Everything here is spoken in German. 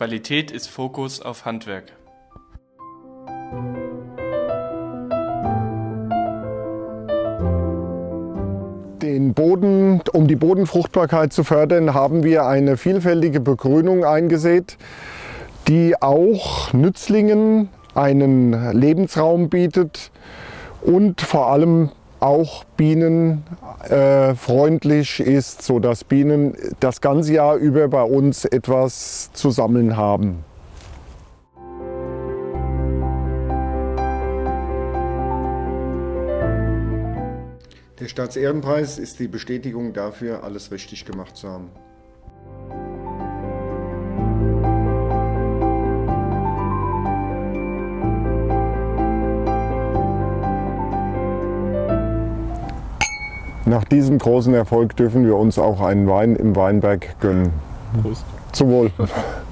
Qualität ist Fokus auf Handwerk. Den Boden, um die Bodenfruchtbarkeit zu fördern, haben wir eine vielfältige Begrünung eingesät, die auch Nützlingen einen Lebensraum bietet und vor allem auch Bienen freundlich ist, sodass Bienen das ganze Jahr über bei uns etwas zu sammeln haben. Der Staatsehrenpreis ist die Bestätigung dafür, alles richtig gemacht zu haben. Nach diesem großen Erfolg dürfen wir uns auch einen Wein im Weinberg gönnen. Prost. Zum Wohl.